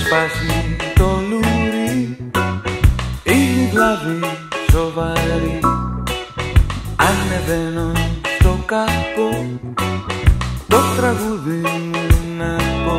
σπάσει το λουρί, η βλάβη σοβαρή. Ανεβαίνω στο καπό, το τραγούδι μου να πω.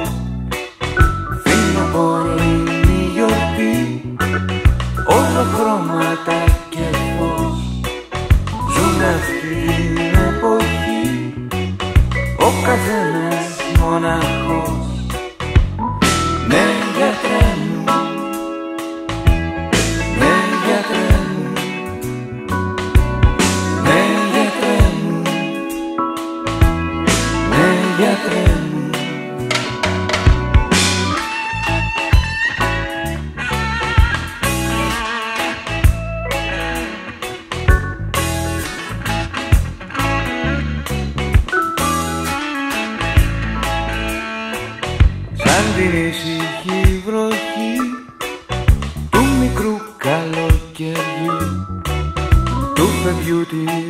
Φθινοπορεινή γιορτή, όλα χρώματα και φως. Ζούμε αυτή την εποχή, ο καθένας μοναχός. Ναι, γιατρέ μου, ναι, γιατρέ μου, ναι, γιατρέ μου, ναι, γιατρέ μου. Σαν την ήσυχη βροχή του μικρού καλοκαιριού, του παιδιού της